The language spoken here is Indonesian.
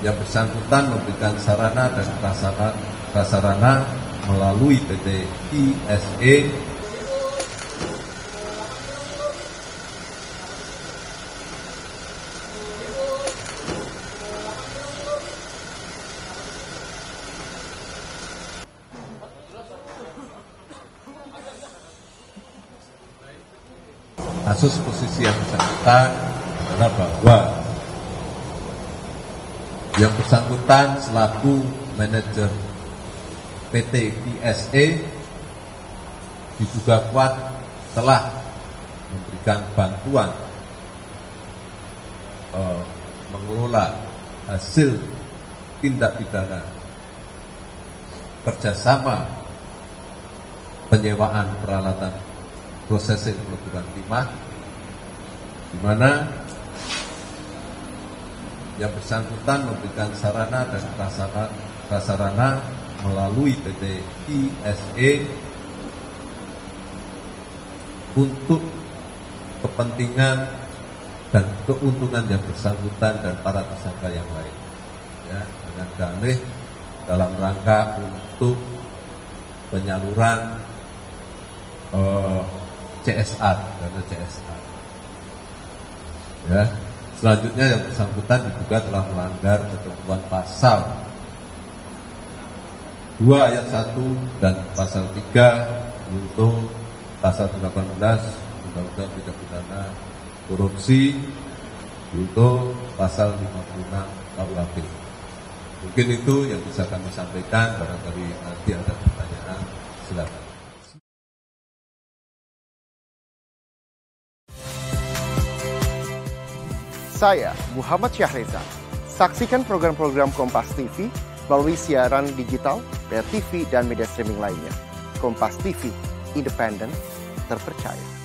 yang bersangkutan memberikan sarana dan prasarana melalui PT ISE kasus posisi yang bersangkutan adalah bahwa yang bersangkutan selaku manajer PT ISE diduga kuat telah memberikan bantuan mengelola hasil tindak pidana kerjasama penyewaan peralatan prosesing peleburan timah, di mana yang bersangkutan memberikan sarana dan prasarana melalui PT ISE untuk kepentingan dan keuntungan yang bersangkutan dan para tersangka yang lain, ya, dengan dalih dalam rangka untuk penyaluran CSR, dana CSR. Ya. Selanjutnya yang bersangkutan diduga telah melanggar ketentuan pasal 2 ayat 1 dan pasal 3 untuk pasal 18 Undang-Undang Tindak Pidana Korupsi untuk pasal 56 KUHP. Mungkin itu yang bisa kami sampaikan, barangkali nanti ada pertanyaan, silakan. Saya Muhammad Syahreza. Saksikan program-program Kompas TV melalui siaran digital, pay TV, dan media streaming lainnya. Kompas TV, independen, terpercaya.